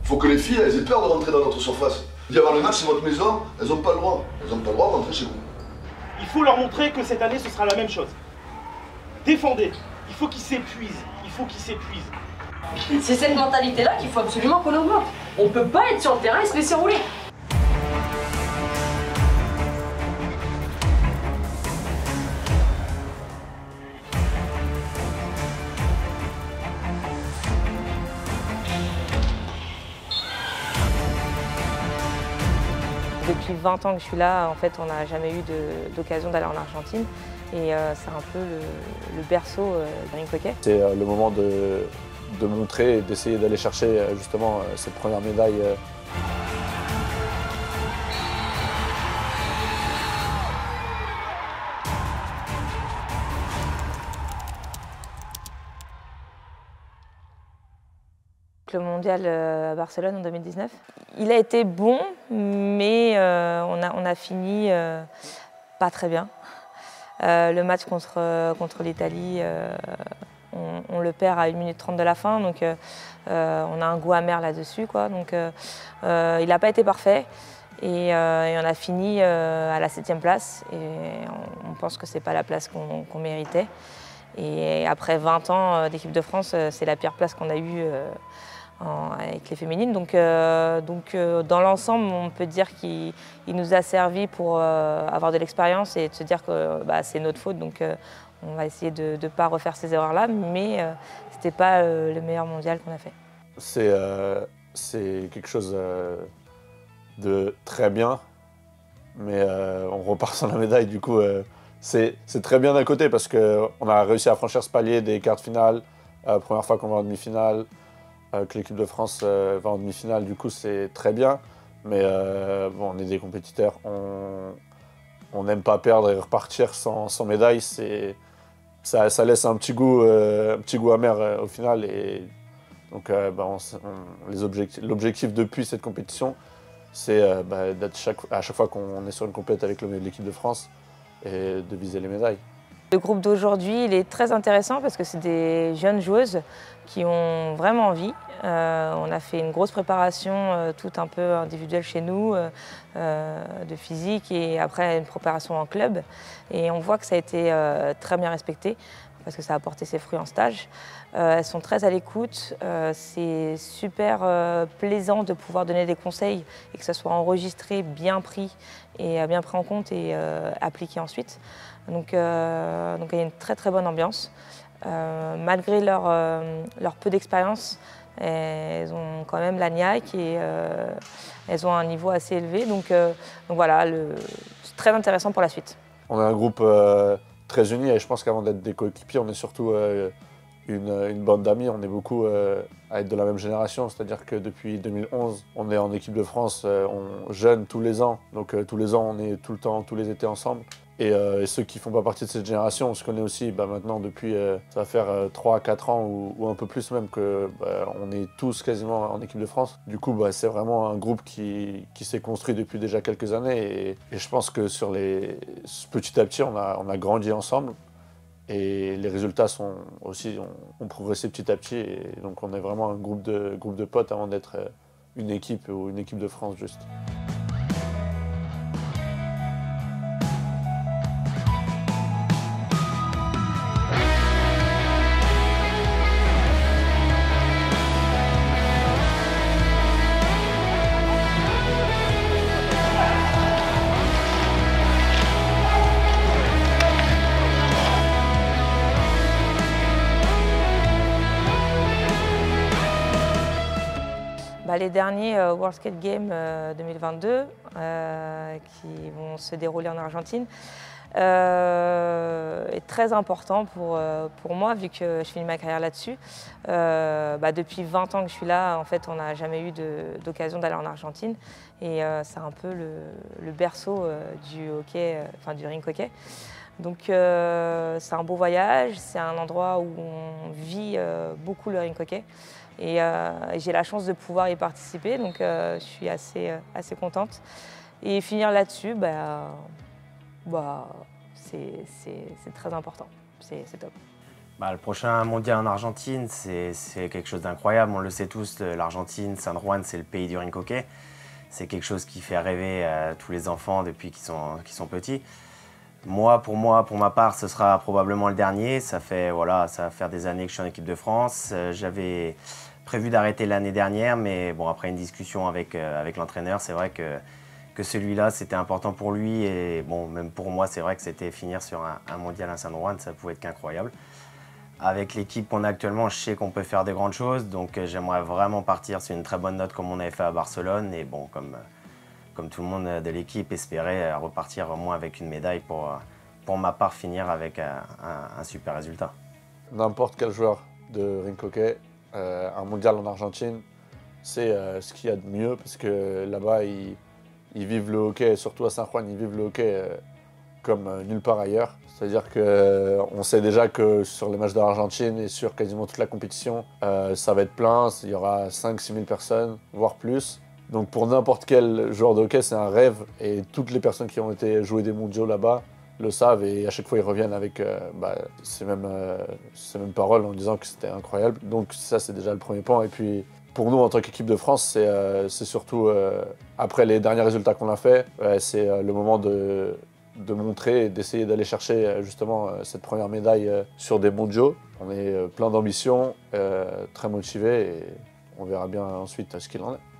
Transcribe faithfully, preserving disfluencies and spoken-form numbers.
Faut que les filles, elles aient peur de rentrer dans notre surface. D'y avoir le match, c'est votre maison, elles n'ont pas le droit. Elles n'ont pas le droit de rentrer chez vous. Il faut leur montrer que cette année, ce sera la même chose. Défendez. Il faut qu'ils s'épuisent. Il faut qu'ils s'épuisent. C'est cette mentalité-là qu'il faut absolument qu'on augmente. On peut pas être sur le terrain et se laisser rouler. Depuis vingt ans que je suis là, en fait, on n'a jamais eu d'occasion d'aller en Argentine. Et euh, c'est un peu le, le berceau euh, du rink hockey. C'est euh, le moment de, de montrer et d'essayer d'aller chercher euh, justement euh, cette première médaille. Euh. Le mondial à Barcelone en deux mille dix-neuf. Il a été bon, mais euh, on, a, on a fini euh, pas très bien. Euh, le match contre, contre l'Italie, euh, on, on le perd à une minute trente de la fin, donc euh, on a un goût amer là-dessus, quoi. Donc euh, euh, il n'a pas été parfait et, euh, et on a fini euh, à la septième place et on, on pense que ce n'est pas la place qu'on qu'on méritait. Et après vingt ans d'équipe de France, c'est la pire place qu'on a eue euh, En, avec les féminines. Donc, euh, donc euh, dans l'ensemble, on peut dire qu'il nous a servi pour euh, avoir de l'expérience et de se dire que bah, c'est notre faute. Donc euh, on va essayer de ne pas refaire ces erreurs-là, mais euh, ce n'était pas euh, le meilleur mondial qu'on a fait. C'est euh, quelque chose euh, de très bien, mais euh, on repart sans la médaille. Du coup, euh, c'est très bien d'un côté parce qu'on a réussi à franchir ce palier des quarts de finale, euh, première fois qu'on va en demi-finale. Que l'équipe de France euh, va en demi-finale, du coup c'est très bien, mais euh, bon, on est des compétiteurs, on n'aime pas perdre et repartir sans, sans médaille, ça, ça laisse un petit goût, euh, un petit goût amer euh, au final. Et donc euh, bah, on, on, l'objectif depuis cette compétition, c'est euh, bah, d'être chaque, à chaque fois qu'on est sur une compétition avec l'équipe de France et de viser les médailles. Le groupe d'aujourd'hui, il est très intéressant parce que c'est des jeunes joueuses qui ont vraiment envie. Euh, on a fait une grosse préparation, euh, tout un peu individuelle chez nous, euh, de physique et après une préparation en club. Et on voit que ça a été euh, très bien respecté parce que ça a porté ses fruits en stage. Euh, elles sont très à l'écoute, euh, c'est super euh, plaisant de pouvoir donner des conseils et que ça soit enregistré, bien pris et bien pris en compte et euh, appliqué ensuite. Donc, euh, donc il y a une très très bonne ambiance. Euh, malgré leur, euh, leur peu d'expérience, elles ont quand même la niaque et euh, elles ont un niveau assez élevé. Donc, euh, donc voilà, c'est très intéressant pour la suite. On est un groupe euh, très uni et je pense qu'avant d'être des coéquipiers, on est surtout euh, une, une bande d'amis. On est beaucoup euh, à être de la même génération, c'est-à-dire que depuis deux mille onze, on est en équipe de France, euh, on jeune tous les ans. Donc euh, tous les ans, on est tout le temps, tous les étés ensemble. Et, euh, et ceux qui ne font pas partie de cette génération, on se connaît aussi bah, maintenant depuis, euh, ça va faire euh, trois à quatre ans ou, ou un peu plus même que bah, on est tous quasiment en équipe de France. Du coup, bah, c'est vraiment un groupe qui, qui s'est construit depuis déjà quelques années et, et je pense que sur les, petit à petit, on a, on a grandi ensemble et les résultats sont aussi, ont, ont progressé petit à petit et donc on est vraiment un groupe de, groupe de potes avant d'être une équipe ou une équipe de France juste. Bah, les derniers euh, World Skate Games euh, deux mille vingt-deux euh, qui vont se dérouler en Argentine euh, est très important pour, euh, pour moi vu que je finis ma carrière là-dessus. Euh, bah, depuis vingt ans que je suis là, en fait, on n'a jamais eu d'occasion d'aller en Argentine et euh, c'est un peu le, le berceau euh, du hockey, euh, enfin du rink hockey. Donc euh, c'est un beau voyage, c'est un endroit où on vit euh, beaucoup le rink hockey. Et euh, j'ai la chance de pouvoir y participer, donc euh, je suis assez, euh, assez contente. Et finir là-dessus, bah, bah, c'est très important, c'est top. Bah, le prochain mondial en Argentine, c'est quelque chose d'incroyable. On le sait tous, l'Argentine, San Juan, c'est le pays du rink hockey. C'est quelque chose qui fait rêver à tous les enfants depuis qu'ils sont, qu'ils sont petits. Moi, pour moi, pour ma part, ce sera probablement le dernier. Ça fait, voilà, ça va faire des années que je suis en équipe de France. Euh, J'avais prévu d'arrêter l'année dernière, mais bon, après une discussion avec, euh, avec l'entraîneur, c'est vrai que, que celui-là, c'était important pour lui. Et bon, même pour moi, c'est vrai que c'était finir sur un, un mondial à San Juan, ça pouvait être qu'incroyable. Avec l'équipe qu'on a actuellement, je sais qu'on peut faire de grandes choses. Donc euh, j'aimerais vraiment partir sur une très bonne note comme on avait fait à Barcelone. Et bon, comme... Euh, comme tout le monde de l'équipe, espérait repartir au moins avec une médaille pour, pour ma part, finir avec un, un, un super résultat. N'importe quel joueur de rink hockey, euh, un mondial en Argentine, c'est euh, ce qu'il y a de mieux parce que là-bas, ils, ils vivent le hockey, surtout à San Juan, ils vivent le hockey euh, comme euh, nulle part ailleurs. C'est-à-dire qu'on euh, sait déjà que sur les matchs de l'Argentine et sur quasiment toute la compétition, euh, ça va être plein, il y aura cinq six mille personnes, voire plus. Donc pour n'importe quel joueur de hockey, c'est un rêve et toutes les personnes qui ont été jouer des mondiaux là-bas le savent et à chaque fois ils reviennent avec euh, bah, ces, mêmes, euh, ces mêmes paroles en disant que c'était incroyable. Donc ça c'est déjà le premier point. Et puis pour nous en tant qu'équipe de France, c'est euh, surtout euh, après les derniers résultats qu'on a fait, euh, c'est euh, le moment de, de montrer et d'essayer d'aller chercher euh, justement euh, cette première médaille euh, sur des mondiaux. On est euh, plein d'ambition, euh, très motivés et on verra bien ensuite ce qu'il en est.